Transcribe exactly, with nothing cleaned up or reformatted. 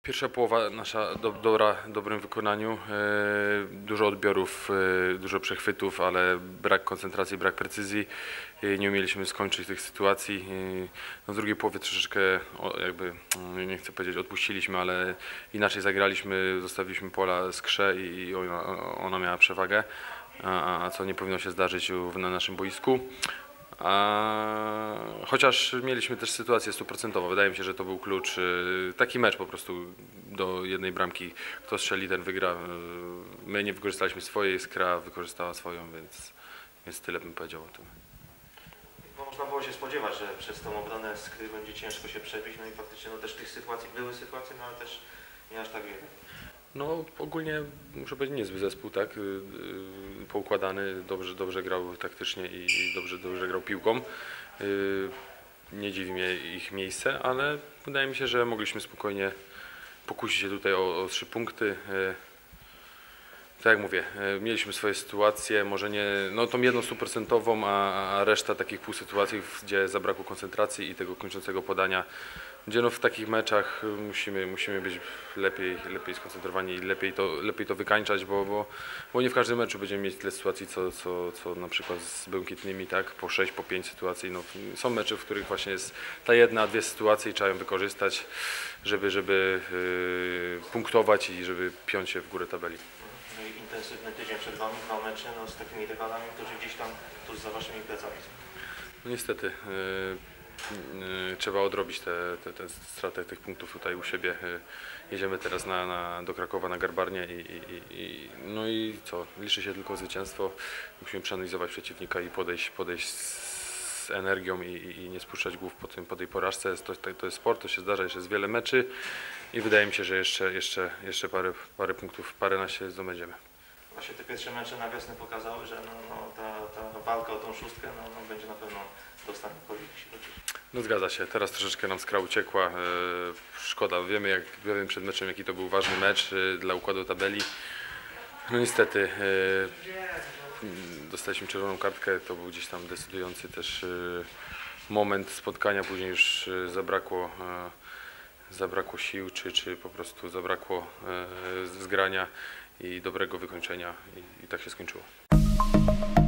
Pierwsza połowa nasza do, dobra, w dobrym wykonaniu, e, dużo odbiorów, e, dużo przechwytów, ale brak koncentracji, brak precyzji. E, nie umieliśmy skończyć tych sytuacji. E, no w drugiej połowie troszeczkę o, jakby, nie chcę powiedzieć odpuściliśmy, ale inaczej zagraliśmy, zostawiliśmy pola skrze i ona, ona miała przewagę, a, a co nie powinno się zdarzyć na naszym boisku. A, chociaż mieliśmy też sytuację stuprocentową, wydaje mi się, że to był klucz, taki mecz po prostu do jednej bramki, kto strzeli, ten wygra. My nie wykorzystaliśmy swojej, Skra wykorzystała swoją, więc, więc tyle bym powiedział o tym. No, można było się spodziewać, że przez tą obronę Skry będzie ciężko się przebić, no i faktycznie no, też tych sytuacji były sytuacje, no ale też nie aż tak wiele. No ogólnie muszę powiedzieć niezły zespół, tak, poukładany, dobrze, dobrze grał taktycznie i dobrze, dobrze grał piłką. Nie dziwi mnie ich miejsce, ale wydaje mi się, że mogliśmy spokojnie pokusić się tutaj o, o trzy punkty. Tak jak mówię, mieliśmy swoje sytuacje, może nie, no tą jedną stuprocentową, a, a reszta takich pół sytuacji, gdzie zabrakło koncentracji i tego kończącego podania, gdzie no w takich meczach musimy, musimy być lepiej, lepiej skoncentrowani i lepiej to, lepiej to wykańczać, bo, bo, bo nie w każdym meczu będziemy mieć tyle sytuacji, co, co, co na przykład z Błękitnymi, tak, po sześć, po pięć sytuacji. No, są mecze, w których właśnie jest ta jedna, dwie sytuacje i trzeba ją wykorzystać, żeby, żeby yy, punktować i żeby piąć się w górę tabeli. No i intensywny tydzień przed Wami, dwa mecze no, z takimi rywalami, którzy gdzieś tam tuż za Waszymi plecami są. No niestety. Yy, Trzeba odrobić tę te, te, te stratę tych punktów tutaj u siebie. Jedziemy teraz na, na, do Krakowa na Garbarnię i, i, i, no i co, liczy się tylko zwycięstwo. Musimy przeanalizować przeciwnika i podejść, podejść z energią i, i nie spuszczać głów po, tym, po tej porażce. To, to jest sport, to się zdarza, jeszcze jest wiele meczy i wydaje mi się, że jeszcze, jeszcze, jeszcze parę, parę punktów, parę na się zdobędziemy. Właśnie te pierwsze mecze na wiosnę pokazały, że no, no, ta, ta walka o tą szóstkę no, no, będzie na pewno dostanie polityki. No zgadza się, teraz troszeczkę nam Skra uciekła, e, szkoda, wiemy, jak, wiemy przed meczem jaki to był ważny mecz e, dla układu tabeli. No niestety e, dostaliśmy czerwoną kartkę, to był gdzieś tam decydujący też e, moment spotkania, później już e, zabrakło, e, zabrakło sił, czy, czy po prostu zabrakło e, zgrania i dobrego wykończenia i, i tak się skończyło.